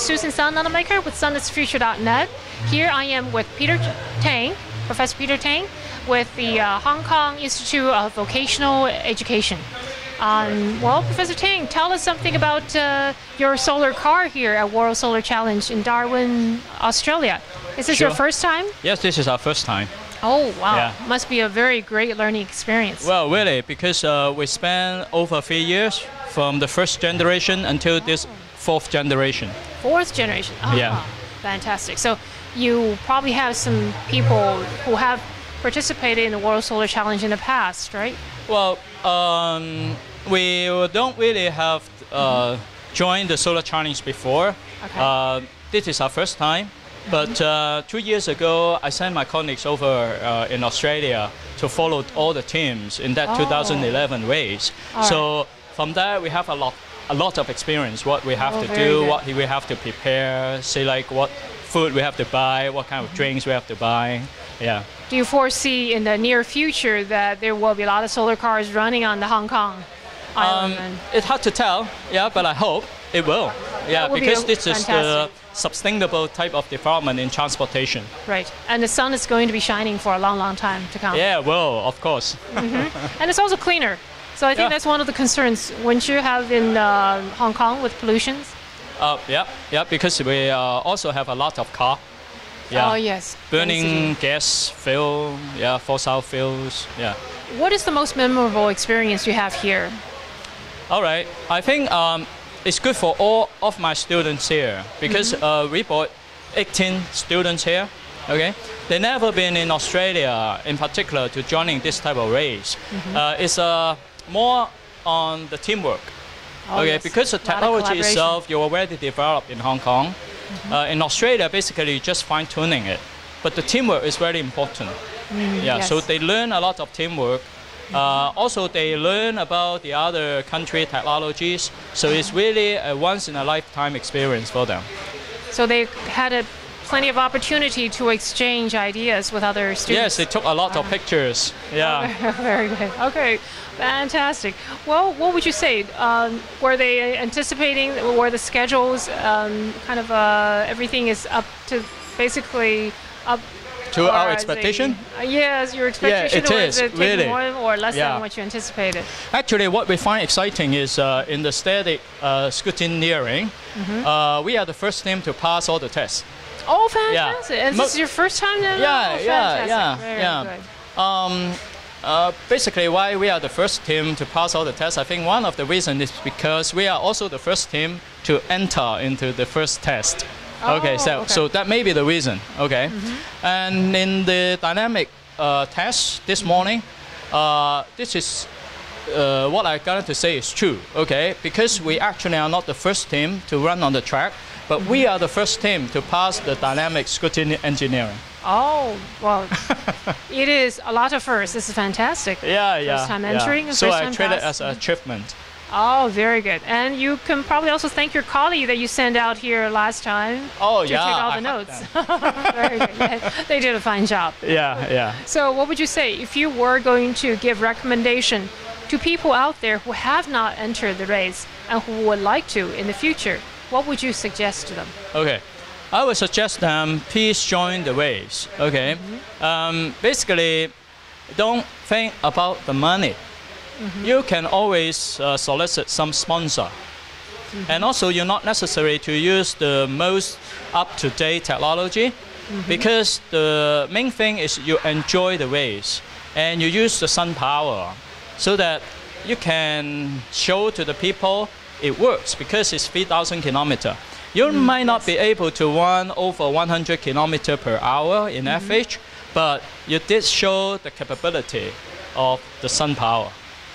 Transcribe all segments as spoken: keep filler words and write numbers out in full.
Susan Sun Nanomaker with sunless future dot net. Here I am with Peter Tang, Professor Peter Tang, with the uh, Hong Kong Institute of Vocational Education. Um, well, Professor Tang, tell us something about uh, your solar car here at World Solar Challenge in Darwin, Australia. Is this Sure. your first time? Yes, this is our first time. Oh, wow. Yeah. Must be a very great learning experience. Well, really, because uh, we spent over three years from the first generation until this fourth generation. Fourth generation. Ah, Yeah. Fantastic. So you probably have some people who have participated in the World Solar Challenge in the past, right? Well, um, we don't really have uh, joined the Solar Challenge before. Okay. Uh, this is our first time. But uh, two years ago, I sent my colleagues over uh, in Australia to follow all the teams in that Oh. two thousand eleven race. All So from there, we have a lot, a lot of experience. What we have Oh, to very do, good. what we have to prepare. Say like what food we have to buy, what kind of drinks we have to buy. Yeah. Do you foresee in the near future that there will be a lot of solar cars running on the Hong Kong Um, island? and- it's hard to tell. Yeah, but I hope it will. Yeah, will be because a- this is the fantastic. sustainable type of development in transportation. Right. And the sun is going to be shining for a long, long time to come. Yeah, well, of course. And it's also cleaner. So I think Yeah. that's one of the concerns. Wouldn't you have in uh, Hong Kong with pollutions? Uh, yeah, yeah, because we uh, also have a lot of car. Yeah. Oh, yes. Burning gas, fuel, yeah, fossil fuels, yeah. What is the most memorable experience you have here? All right, I think um, it's good for all of my students here because uh, we brought eighteen students here, okay? They never been in Australia in particular to joining this type of race. Uh, it's uh, more on the teamwork. Oh, Okay, yes. because the Lot of technology collaboration. itself, you already developed in Hong Kong. Uh, in Australia, basically just fine-tuning it. But the teamwork is very important. yeah, so yes. they learn a lot of teamwork. Uh, also, they learn about the other country technologies. So it's really a once-in-a-lifetime experience for them. So they had a, plenty of opportunity to exchange ideas with other Yes, students. they took a lot of pictures. Yeah. Very good. Okay, fantastic. Well, what would you say? Um, were they anticipating? Were the schedules um, kind of uh, everything is up to basically up To or our is expectation? it- uh, yes, your expectation, it or is, is it taking really. more or less Yeah. than what you anticipated? Actually, what we find exciting is uh, in the static uh, scrutineering, uh, we are the first team to pass all the tests. Oh, fantastic! And Mo- this is your first time now? Yeah, Oh, yeah, fantastic. yeah, Very yeah. good. Um, uh, basically, why we are the first team to pass all the tests, I think one of the reasons is because we are also the first team to enter into the first test. okay, Oh, so okay. so that may be the reason. Okay, and in the dynamic uh, test this morning, uh, this is uh, what I got to say is true. Okay, because we actually are not the first team to run on the track, but we are the first team to pass the dynamic scrutiny engineering. Oh, well, it is a lot of firsts. This is fantastic. Yeah, yeah. First time yeah. entering and So first I time treat it pass. as an achievement. Oh, very good. And you can probably also thank your colleague that you sent out here last time Oh, to yeah. take all I the had notes. that. Very good. Yeah, they did a fine job. Yeah, yeah. So what would you say if you were going to give recommendation to people out there who have not entered the race and who would like to in the future? What would you suggest to them? Okay. I would suggest them please join the race. Okay. Um, basically, don't think about the money. You can always uh, solicit some sponsor. And also, you're not necessary to use the most up-to-date technology because the main thing is you enjoy the race and you use the sun power so that you can show to the people it works because it's three thousand kilometers. You might not be able to run over one hundred kilometers per hour in average, but you did show the capability of the sun power.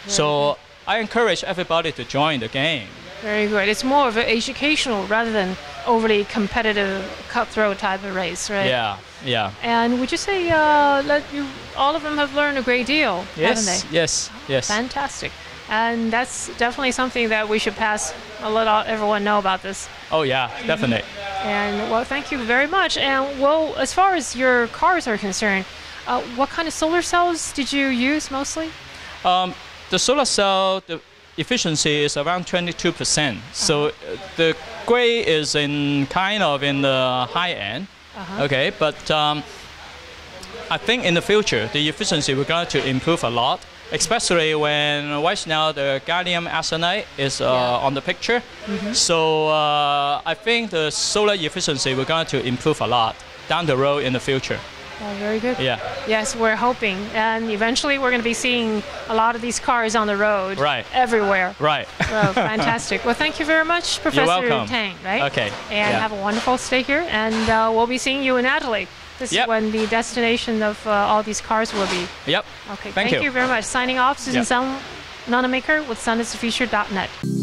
So I encourage everybody to join the game. Very good. It's more of an educational rather than overly competitive, cutthroat type of race, right? Yeah, yeah. And would you say uh, that you, all of them have learned a great deal, haven't Yes, they? yes, yes. Fantastic. And that's definitely something that we should pass and let all, everyone know about this. Oh yeah, definitely. And well, thank you very much. And well, as far as your cars are concerned, uh, what kind of solar cells did you use mostly? Um, the solar cell, the efficiency is around twenty-two percent. So uh, the gray is in kind of in the high end. Uh-huh. Okay, but um, I think in the future the efficiency we're going to improve a lot, especially when right now the gallium arsenide is uh, Yeah. on the picture. Mm-hmm. So uh, I think the solar efficiency we're going to improve a lot down the road in the future. Oh, very good. Yeah. Yes, we're hoping, and eventually we're going to be seeing a lot of these cars on the road. Right. Everywhere. Right. Oh, fantastic. Well, thank you very much, Professor welcome. Tang. Right. Okay. And Yeah. have a wonderful stay here, and uh, we'll be seeing you in Adelaide. This Yep. is when the destination of uh, all these cars will be. Yep. Okay. Thank you. you very much. Signing off, Susan Yep. Sung, Nanomaker with sun is the future dot net.